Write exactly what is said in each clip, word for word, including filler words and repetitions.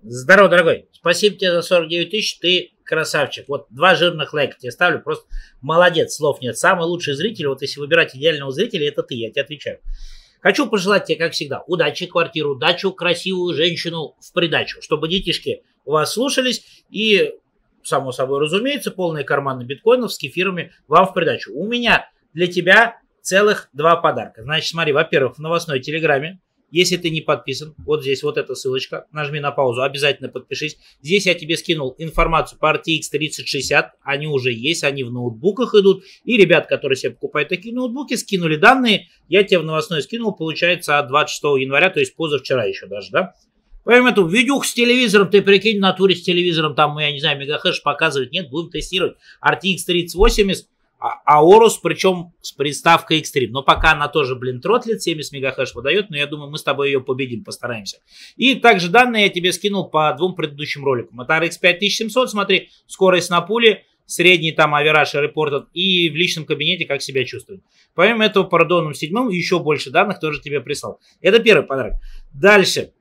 Здорово, дорогой. Спасибо тебе за сорок девять тысяч, ты красавчик. Вот два жирных лайка тебе ставлю, просто молодец, слов нет. Самый лучший зритель, вот если выбирать идеального зрителя, это ты, я тебе отвечаю. Хочу пожелать тебе, как всегда, удачи, квартиру, дачу, красивую женщину в придачу, чтобы детишки у вас слушались и, само собой разумеется, полные карманы биткоинов с кефирами вам в придачу. У меня для тебя целых два подарка. Значит, смотри, во-первых, в новостной телеграме. Если ты не подписан, вот здесь вот эта ссылочка, нажми на паузу, обязательно подпишись. Здесь я тебе скинул информацию по эр ти экс тридцать шестьдесят, они уже есть, они в ноутбуках идут. И ребят, которые себе покупают такие ноутбуки, скинули данные, я тебе в новостной скинул, получается, от двадцать шестого января, то есть позавчера еще даже, да? Поэтому эту видюху с телевизором, ты прикинь, в натуре с телевизором, там, я не знаю, мегахэш показывать, нет, будем тестировать. эр ти экс тридцать восемьдесят. Аорус, причем с приставкой Extreme. Но пока она тоже, блин, тротлит, семьдесят мегахэш выдает, но я думаю, мы с тобой ее победим, постараемся. И также данные я тебе скинул по двум предыдущим роликам. Это ар экс пять тысяч семьсот, смотри, скорость на пуле, средний там авераж репортед и в личном кабинете как себя чувствует. Помимо этого, по Радону седьмому еще больше данных тоже тебе прислал. Это первый подарок. Дальше.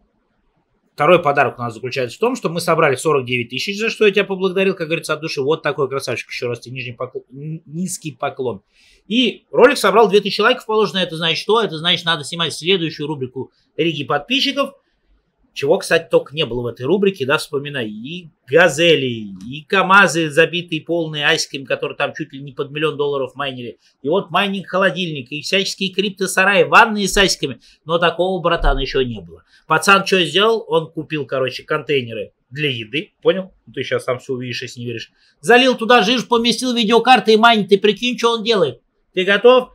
Второй подарок у нас заключается в том, что мы собрали сорок девять тысяч, за что я тебя поблагодарил, как говорится, от души. Вот такой красавчик, еще раз тебе нижний поклон, низкий поклон. И ролик собрал две тысячи лайков положено. Это значит что? Это значит, надо снимать следующую рубрику Риги подписчиков. Чего, кстати, только не было в этой рубрике, да, вспоминай. И газели, и КамАЗы, забитые полные асиками, которые там чуть ли не под миллион долларов майнили. И вот майнинг холодильника, и всяческие криптосараи, ванные с асиками. Но такого, братан, еще не было. Пацан что сделал? Он купил, короче, контейнеры для еды. Понял? Ты сейчас сам все увидишь, если не веришь. Залил туда жир, поместил видеокарты и майнит. Ты прикинь, что он делает? Ты готов?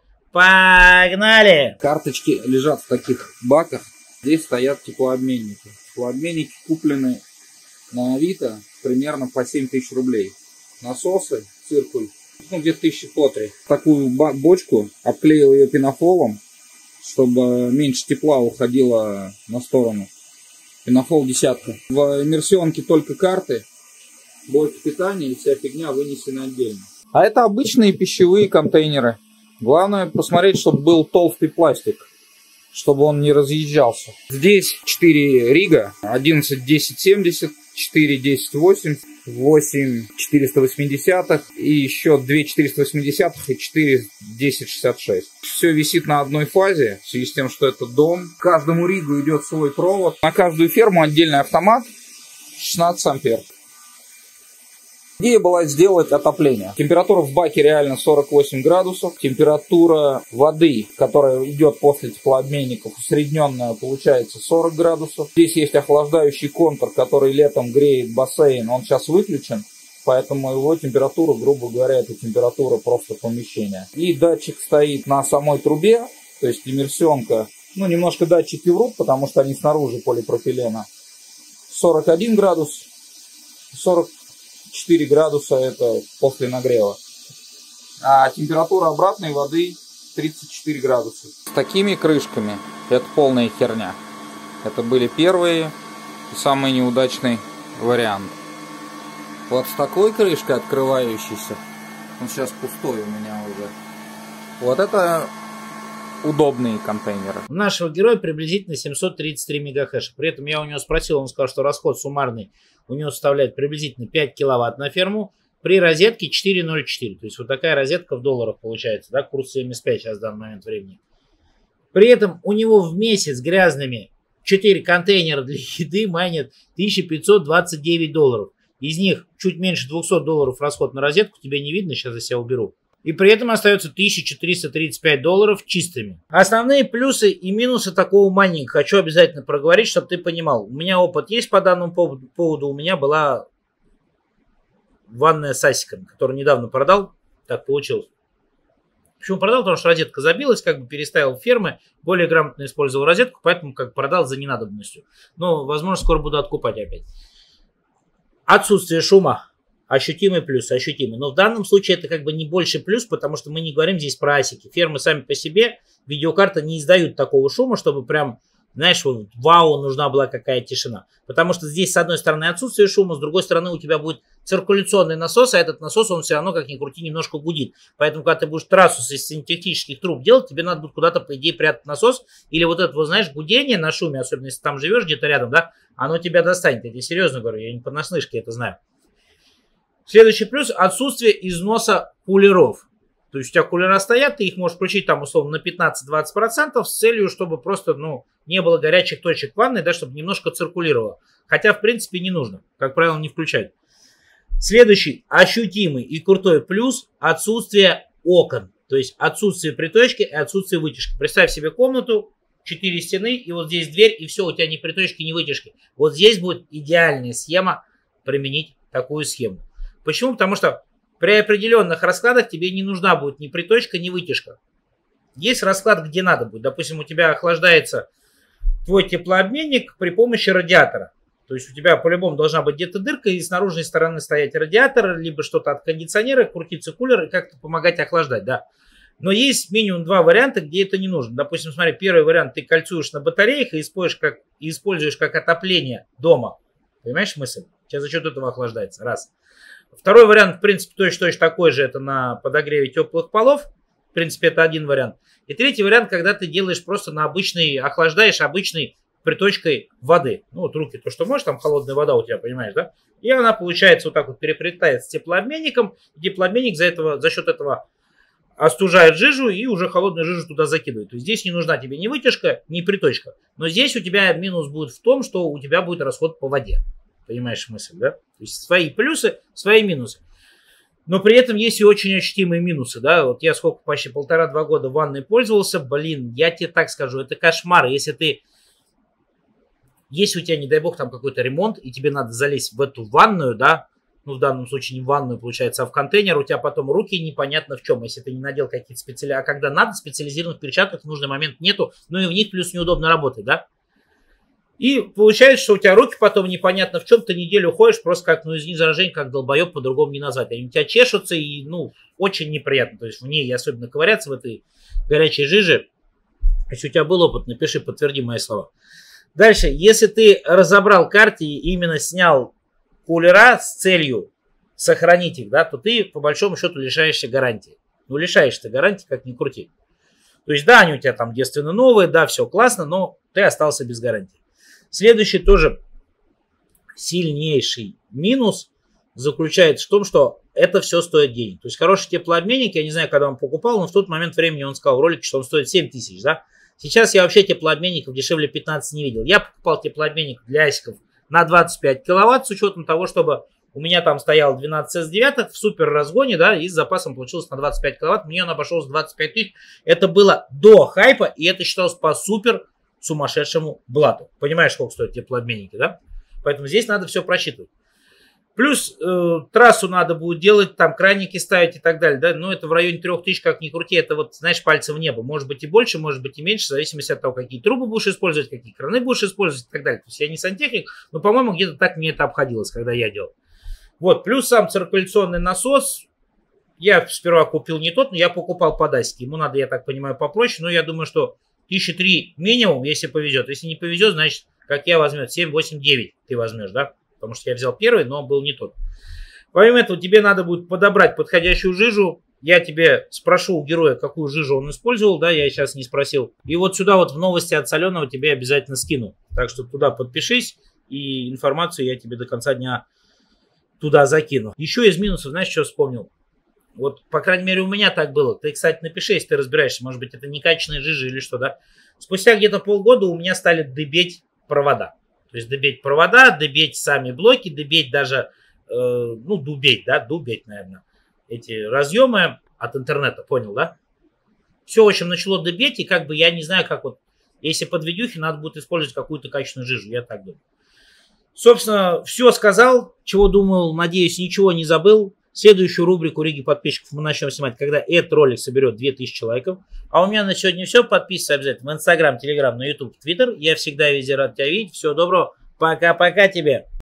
Погнали! Карточки лежат в таких баках. Здесь стоят теплообменники. Теплообменники куплены на Авито примерно по семь тысяч рублей. Насосы, циркуль, ну где-то тысячи по три. Такую бочку обклеил ее пенофолом, чтобы меньше тепла уходило на сторону. Пенофол десятка. В иммерсионке только карты, блоки питания и вся фигня вынесена отдельно. А это обычные пищевые контейнеры. Главное посмотреть, чтобы был толстый пластик, чтобы он не разъезжался. Здесь четыре рига, одиннадцать десять семьдесят, четыре десять восемьдесят, восемь четыреста восемьдесят и еще два четыреста восемьдесят и четыре десять шестьдесят шесть. Все висит на одной фазе, в связи с тем, что это дом. К каждому ригу идет свой провод. На каждую ферму отдельный автомат, шестнадцать ампер. Идея была сделать отопление. Температура в баке реально сорок восемь градусов. Температура воды, которая идет после теплообменников, усредненная, получается сорок градусов. Здесь есть охлаждающий контур, который летом греет бассейн. Он сейчас выключен, поэтому его температура, грубо говоря, это температура просто помещения. И датчик стоит на самой трубе, то есть иммерсионка. Ну, немножко датчики врут, потому что они снаружи полипропилена. сорок один градус, сорок четыре градуса это после нагрева. А температура обратной воды тридцать четыре градуса. С такими крышками это полная херня. Это были первые и самый неудачный вариант. Вот с такой крышкой открывающейся, он сейчас пустой у меня уже. Вот это удобные контейнеры. У нашего героя приблизительно семьсот тридцать три мегахэша. При этом я у него спросил, он сказал, что расход суммарный у него составляет приблизительно пять киловатт на ферму. При розетке четыре ноль четыре. То есть вот такая розетка в долларах получается. Да, курс семьдесят пять сейчас в данный момент времени. При этом у него в месяц грязными четыре контейнера для еды майнят тысяча пятьсот двадцать девять долларов. Из них чуть меньше двухсот долларов расход на розетку. Тебе не видно, сейчас я себя уберу. И при этом остается тысяча четыреста тридцать пять долларов чистыми. Основные плюсы и минусы такого майнинга хочу обязательно проговорить, чтобы ты понимал. У меня опыт есть по данному поводу. поводу. У меня была ванная с асиками, которую недавно продал. Так получилось. Почему продал? Потому что розетка забилась, как бы переставил фермы, более грамотно использовал розетку, поэтому как продал за ненадобностью. Но, возможно, скоро буду откупать опять. Отсутствие шума. Ощутимый плюс, ощутимый. Но в данном случае это как бы не больше плюс, потому что мы не говорим здесь про асики. Фермы сами по себе, видеокарты не издают такого шума, чтобы прям знаешь, вот, вау, нужна была какая тишина. Потому что здесь, с одной стороны, отсутствие шума, с другой стороны, у тебя будет циркуляционный насос, а этот насос, он все равно, как ни крути, немножко гудит. Поэтому, когда ты будешь трассу из синтетических труб делать, тебе надо будет куда-то, по идее, прятать насос. Или вот это, вот, знаешь, гудение на шуме, особенно если ты там живешь где-то рядом, да, оно тебя достанет. Я тебе серьезно говорю, я не понаслышке это знаю. Следующий плюс – отсутствие износа кулеров. То есть у тебя кулера стоят, ты их можешь включить там условно на пятнадцать-двадцать процентов с целью, чтобы просто, ну, не было горячих точек в ванной, да, чтобы немножко циркулировало. Хотя, в принципе, не нужно. Как правило, не включать. Следующий ощутимый и крутой плюс – отсутствие окон. То есть отсутствие приточки и отсутствие вытяжки. Представь себе комнату, четыре стены, и вот здесь дверь, и все, у тебя ни приточки, ни вытяжки. Вот здесь будет идеальная схема применить такую схему. Почему? Потому что при определенных раскладах тебе не нужна будет ни приточка, ни вытяжка. Есть расклад, где надо будет. Допустим, у тебя охлаждается твой теплообменник при помощи радиатора. То есть у тебя по-любому должна быть где-то дырка, и с наружной стороны стоять радиатор, либо что-то от кондиционера, крутиться кулер и как-то помогать охлаждать, да. Но есть минимум два варианта, где это не нужно. Допустим, смотри, первый вариант ты кольцуешь на батареях и используешь как, и используешь как отопление дома. Понимаешь мысль? У тебя за счет этого охлаждается. Раз. Второй вариант, в принципе, точно, точно такой же, это на подогреве теплых полов. В принципе, это один вариант. И третий вариант, когда ты делаешь просто на обычный, охлаждаешь обычной приточкой воды. Ну, вот руки, то, что можешь, там холодная вода у тебя, понимаешь, да? И она, получается, вот так вот переплетается с теплообменником. И теплообменник за, этого, за счет этого остужает жижу и уже холодную жижу туда закидывает. То есть здесь не нужна тебе ни вытяжка, ни приточка. Но здесь у тебя минус будет в том, что у тебя будет расход по воде. Понимаешь мысль, да? То есть свои плюсы, свои минусы. Но при этом есть и очень ощутимые минусы, да? Вот я сколько, почти полтора-два года ванной пользовался, блин, я тебе так скажу, это кошмар. Если ты, если у тебя, не дай бог, там какой-то ремонт, и тебе надо залезть в эту ванную, да, ну, в данном случае не в ванную, получается, а в контейнер, у тебя потом руки непонятно в чем, если ты не надел какие-то специальные, а когда надо, специализированных перчаток в нужный момент нету, ну и в них плюс неудобно работать, да? И получается, что у тебя руки потом непонятно в чем, ты неделю ходишь просто как, ну, извини за выражение, как долбоеб, по-другому не назвать. Они у тебя чешутся и, ну, очень неприятно. То есть в ней особенно ковыряться в этой горячей жиже. Если у тебя был опыт, напиши, подтверди мои слова. Дальше, если ты разобрал карты и именно снял кулера с целью сохранить их, да, то ты по большому счету лишаешься гарантии. Ну, лишаешься гарантии, как ни крути. То есть, да, они у тебя там девственно новые, да, все классно, но ты остался без гарантии. Следующий тоже сильнейший минус заключается в том, что это все стоит денег. То есть хороший теплообменник, я не знаю, когда он покупал, но в тот момент времени он сказал в ролике, что он стоит семь тысяч, да. Сейчас я вообще теплообменников дешевле пятнадцати не видел. Я покупал теплообменник для асиков на двадцать пять киловатт с учетом того, чтобы у меня там стоял двенадцать эс девять в супер разгоне, да, и с запасом получилось на двадцать пять киловатт. Мне он обошелся двадцать пять тысяч. Это было до хайпа, и это считалось по супер сумасшедшему блату. Понимаешь, сколько стоят теплообменники, да? Поэтому здесь надо все просчитывать. Плюс э, трассу надо будет делать, там краники ставить и так далее, да? Но это в районе трех тысяч, как ни крути, это вот, знаешь, пальцы в небо. Может быть и больше, может быть и меньше, в зависимости от того, какие трубы будешь использовать, какие краны будешь использовать и так далее. То есть я не сантехник, но, по-моему, где-то так мне это обходилось, когда я делал. Вот, плюс сам циркуляционный насос. Я сперва купил не тот, но я покупал по дасике. Ему надо, я так понимаю, попроще, но я думаю, что тысячи три минимум, если повезет. Если не повезет, значит, как я возьму, семь, восемь, девять ты возьмешь, да? Потому что я взял первый, но он был не тот. Помимо этого, тебе надо будет подобрать подходящую жижу. Я тебе спрошу у героя, какую жижу он использовал, да, я сейчас не спросил. И вот сюда вот в новости от Соленого тебе обязательно скину. Так что туда подпишись, и информацию я тебе до конца дня туда закину. Еще из минусов, знаешь, что вспомнил? Вот, по крайней мере, у меня так было. Ты, кстати, напиши, если ты разбираешься. Может быть, это некачественная жижа или что, да? Спустя где-то полгода у меня стали дыбеть провода. То есть дыбеть провода, дыбеть сами блоки, дыбеть даже, э, ну, дубеть, да, дубеть, наверное, эти разъемы от интернета, понял, да? Все, в общем, начало дыбеть, и как бы я не знаю, как вот, если под видюхи надо будет использовать какую-то качественную жижу, я так думаю. Собственно, все сказал, чего думал, надеюсь, ничего не забыл. Следующую рубрику Риги подписчиков мы начнем снимать, когда этот ролик соберет две тысячи лайков. А у меня на сегодня все. Подписывайся обязательно в Инстаграм, Телеграм, на Ютуб, Твиттер. Я всегда везде рад тебя видеть. Всего доброго. Пока-пока тебе.